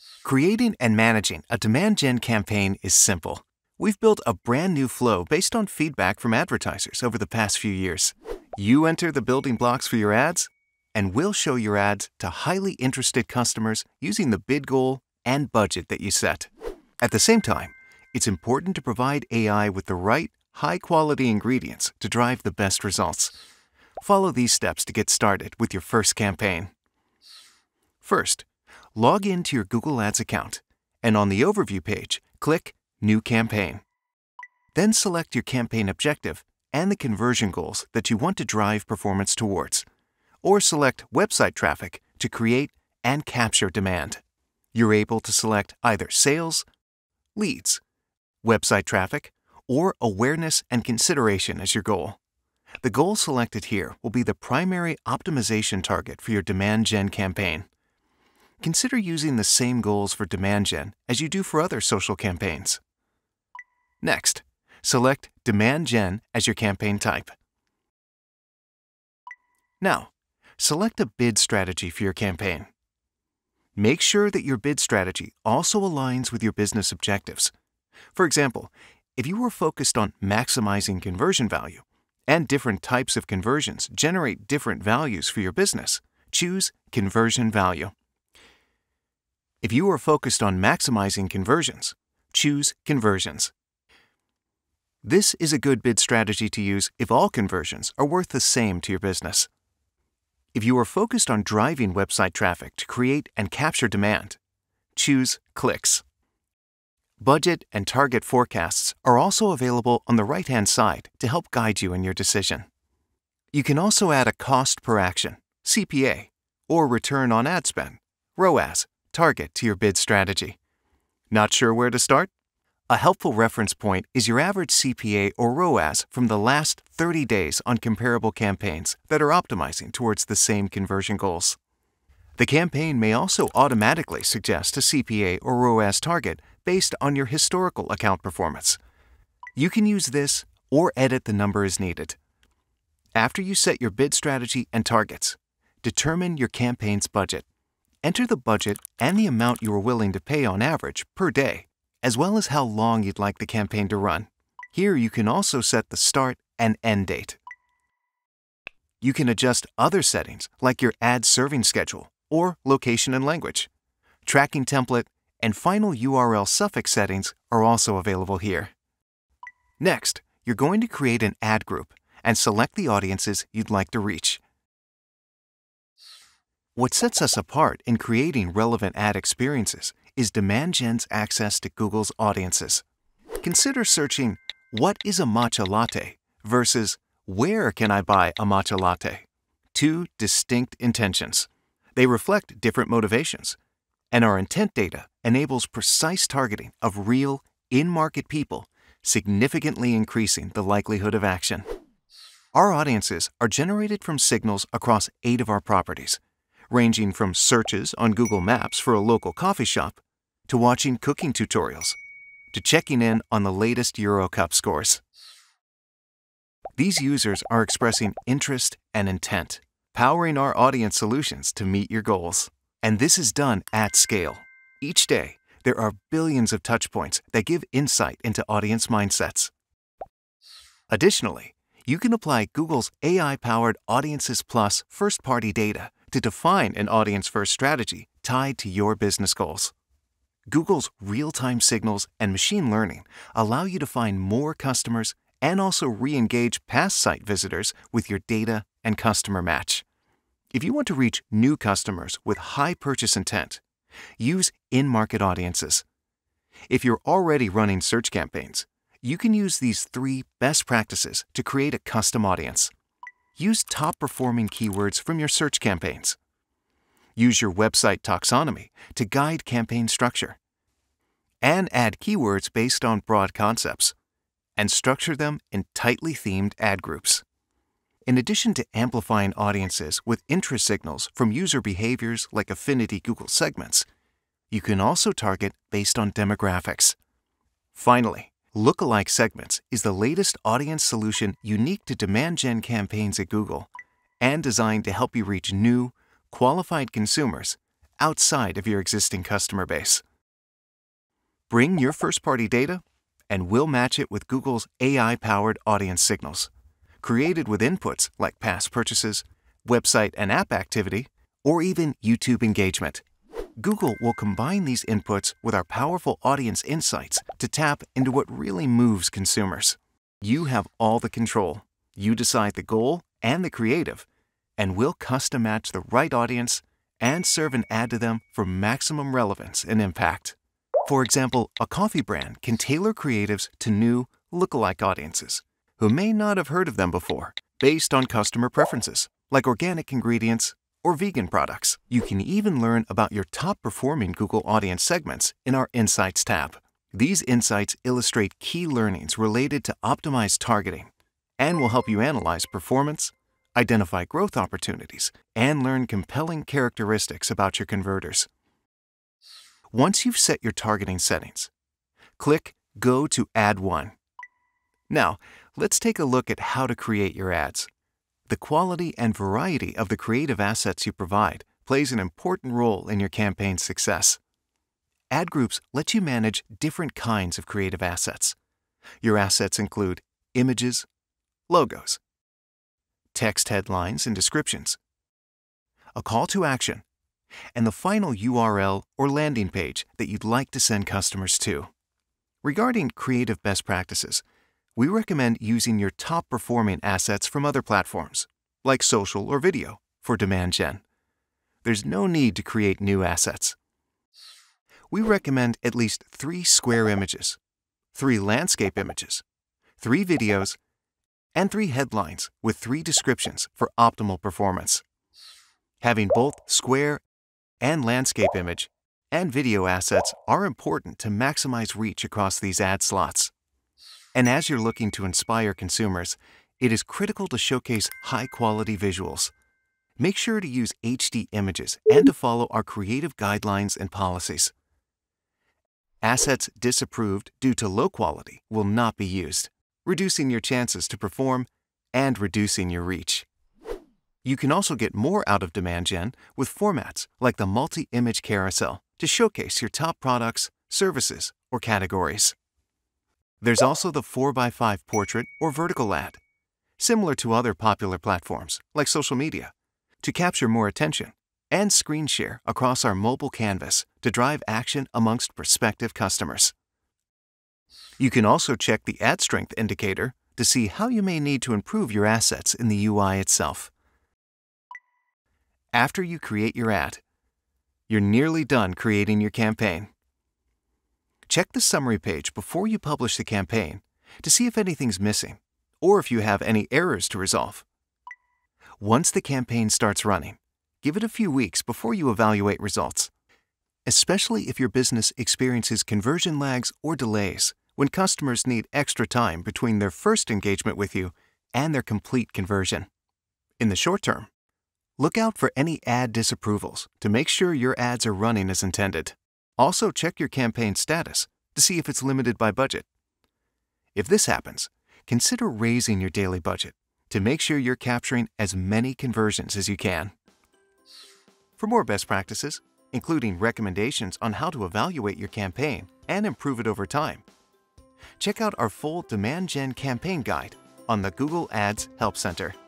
Creating and managing a demand gen campaign is simple. We've built a brand new flow based on feedback from advertisers over the past few years. You enter the building blocks for your ads, and we'll show your ads to highly interested customers using the bid goal and budget that you set. At the same time, it's important to provide AI with the right, high-quality ingredients to drive the best results. Follow these steps to get started with your first campaign. First, log into your Google Ads account, and on the Overview page, click New Campaign. Then select your campaign objective and the conversion goals that you want to drive performance towards, or select Website Traffic to create and capture demand. You're able to select either Sales, Leads, Website Traffic, or Awareness and Consideration as your goal. The goal selected here will be the primary optimization target for your demand gen campaign. Consider using the same goals for demand gen as you do for other social campaigns. Next, select Demand Gen as your campaign type. Now, select a bid strategy for your campaign. Make sure that your bid strategy also aligns with your business objectives. For example, if you were focused on maximizing conversion value, and different types of conversions generate different values for your business, choose Conversion Value. If you are focused on maximizing conversions, choose Conversions. This is a good bid strategy to use if all conversions are worth the same to your business. If you are focused on driving website traffic to create and capture demand, choose Clicks. Budget and target forecasts are also available on the right-hand side to help guide you in your decision. You can also add a cost per action, CPA, or return on ad spend, ROAS, target to your bid strategy. Not sure where to start? A helpful reference point is your average CPA or ROAS from the last 30 days on comparable campaigns that are optimizing towards the same conversion goals. The campaign may also automatically suggest a CPA or ROAS target based on your historical account performance. You can use this or edit the number as needed. After you set your bid strategy and targets, determine your campaign's budget. Enter the budget and the amount you are willing to pay on average per day, as well as how long you'd like the campaign to run. Here you can also set the start and end date. You can adjust other settings like your ad serving schedule or location and language. Tracking template and final URL suffix settings are also available here. Next, you're going to create an ad group and select the audiences you'd like to reach. What sets us apart in creating relevant ad experiences is Demand Gen's access to Google's audiences. Consider searching, "What is a matcha latte?" versus "Where can I buy a matcha latte?" Two distinct intentions. They reflect different motivations, and our intent data enables precise targeting of real, in-market people, significantly increasing the likelihood of action. Our audiences are generated from signals across 8 of our properties, ranging from searches on Google Maps for a local coffee shop, to watching cooking tutorials, to checking in on the latest Euro Cup scores. These users are expressing interest and intent, powering our audience solutions to meet your goals. And this is done at scale. Each day, there are billions of touchpoints that give insight into audience mindsets. Additionally, you can apply Google's AI-powered Audiences Plus first-party data to define an audience-first strategy tied to your business goals. Google's real-time signals and machine learning allow you to find more customers and also re-engage past site visitors with your data and customer match. If you want to reach new customers with high purchase intent, use in-market audiences. If you're already running search campaigns, you can use these 3 best practices to create a custom audience. Use top-performing keywords from your search campaigns. Use your website taxonomy to guide campaign structure. And add keywords based on broad concepts, and structure them in tightly themed ad groups. In addition to amplifying audiences with interest signals from user behaviors like affinity Google segments, you can also target based on demographics. Finally, Lookalike Segments is the latest audience solution unique to demand gen campaigns at Google and designed to help you reach new, qualified consumers outside of your existing customer base. Bring your first-party data, and we'll match it with Google's AI-powered audience signals, created with inputs like past purchases, website and app activity, or even YouTube engagement. Google will combine these inputs with our powerful audience insights to tap into what really moves consumers. You have all the control. You decide the goal and the creative, and we'll custom match the right audience and serve an ad to them for maximum relevance and impact. For example, a coffee brand can tailor creatives to new, lookalike audiences who may not have heard of them before, based on customer preferences, like organic ingredients or vegan products. You can even learn about your top-performing Google audience segments in our Insights tab. These insights illustrate key learnings related to optimized targeting and will help you analyze performance, identify growth opportunities, and learn compelling characteristics about your converters. Once you've set your targeting settings, click Go to Ad 1. Now, let's take a look at how to create your ads. The quality and variety of the creative assets you provide plays an important role in your campaign's success. Ad groups let you manage different kinds of creative assets. Your assets include images, logos, text headlines and descriptions, a call to action, and the final URL or landing page that you'd like to send customers to. Regarding creative best practices, we recommend using your top-performing assets from other platforms, like social or video, for demand gen. There's no need to create new assets. We recommend at least 3 square images, 3 landscape images, 3 videos, and 3 headlines with 3 descriptions for optimal performance. Having both square and landscape image and video assets are important to maximize reach across these ad slots. And as you're looking to inspire consumers, it is critical to showcase high-quality visuals. Make sure to use HD images and to follow our creative guidelines and policies. Assets disapproved due to low quality will not be used, reducing your chances to perform and reducing your reach. You can also get more out of demand gen with formats like the multi-image carousel to showcase your top products, services, or categories. There's also the 4x5 portrait or vertical ad, similar to other popular platforms like social media, to capture more attention, and screen share across our mobile canvas to drive action amongst prospective customers. You can also check the ad strength indicator to see how you may need to improve your assets in the UI itself. After you create your ad, you're nearly done creating your campaign. Check the summary page before you publish the campaign to see if anything's missing or if you have any errors to resolve. Once the campaign starts running, give it a few weeks before you evaluate results, especially if your business experiences conversion lags or delays when customers need extra time between their first engagement with you and their complete conversion. In the short term, look out for any ad disapprovals to make sure your ads are running as intended. Also, check your campaign status to see if it's limited by budget. If this happens, consider raising your daily budget to make sure you're capturing as many conversions as you can. For more best practices, including recommendations on how to evaluate your campaign and improve it over time, check out our full Demand Gen campaign guide on the Google Ads Help Center.